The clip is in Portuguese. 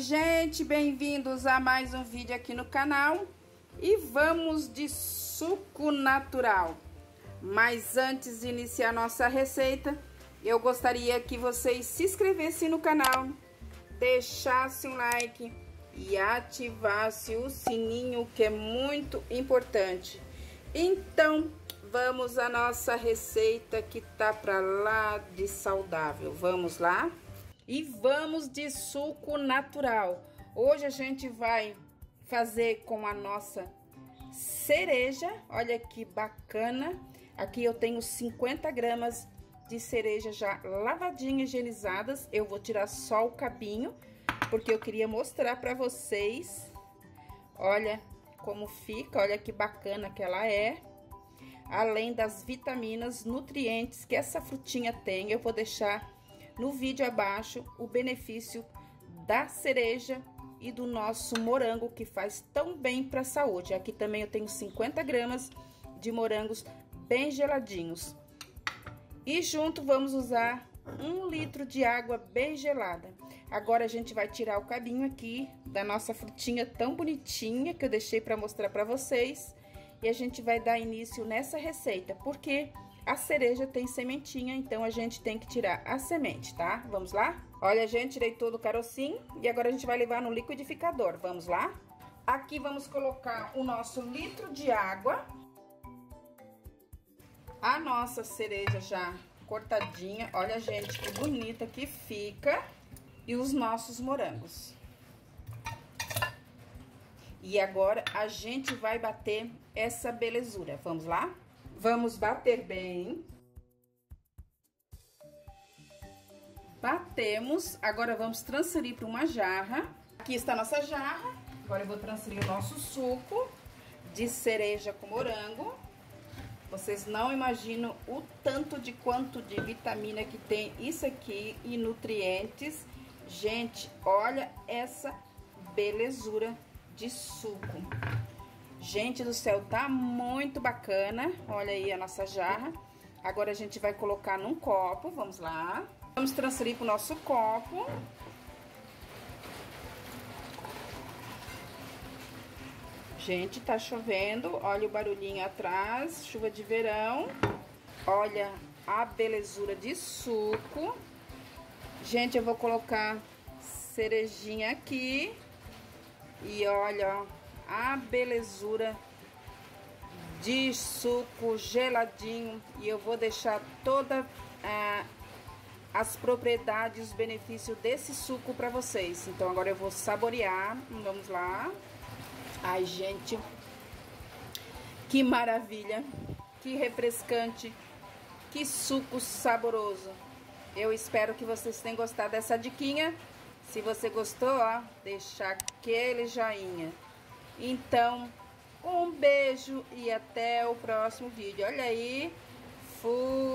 Gente, bem-vindos a mais um vídeo aqui no canal. E vamos de suco natural. Mas antes de iniciar nossa receita, eu gostaria que vocês se inscrevessem no canal, deixassem um like e ativassem o sininho, que é muito importante. Então, vamos à nossa receita que tá pra lá de saudável. Vamos lá? E vamos de suco natural. Hoje a gente vai fazer com a nossa cereja. Olha que bacana. Aqui eu tenho 50 gramas de cereja já lavadinha, higienizadas. Eu vou tirar só o cabinho, porque eu queria mostrar pra vocês. Olha como fica, olha que bacana que ela é. Além das vitaminas, nutrientes que essa frutinha tem, eu vou deixar no vídeo abaixo o benefício da cereja e do nosso morango, que faz tão bem para a saúde. Aqui também eu tenho 50 gramas de morangos bem geladinhos. E junto vamos usar 1 litro de água bem gelada. Agora a gente vai tirar o cabinho aqui da nossa frutinha tão bonitinha que eu deixei para mostrar para vocês. E a gente vai dar início nessa receita, porque a cereja tem sementinha, então a gente tem que tirar a semente, tá? Vamos lá? Olha, gente, tirei todo o carocinho e agora a gente vai levar no liquidificador. Vamos lá? Aqui vamos colocar o nosso litro de água. A nossa cereja já cortadinha. Olha, gente, que bonita que fica. E os nossos morangos. E agora a gente vai bater essa belezura. Vamos lá? Vamos bater bem. Batemos. Agora vamos transferir para uma jarra. Aqui está a nossa jarra. Agora eu vou transferir o nosso suco de cereja com morango. Vocês não imaginam o tanto de quanto de vitamina que tem isso aqui e nutrientes. Gente, olha essa belezura de suco. Gente do céu, tá muito bacana. Olha aí a nossa jarra. Agora a gente vai colocar num copo, vamos lá. Vamos transferir pro nosso copo. Gente, tá chovendo, olha o barulhinho atrás, chuva de verão. Olha a belezura de suco. Gente, eu vou colocar cerejinha aqui. E olha, ó, a belezura de suco geladinho. E eu vou deixar toda as propriedades, os benefícios desse suco para vocês. Então agora eu vou saborear. Vamos lá. Ai, gente, que maravilha, que refrescante, que suco saboroso. Eu espero que vocês tenham gostado dessa diquinha. Se você gostou, ó, deixa aquele joinha. Então, um beijo e até o próximo vídeo. Olha aí, fui!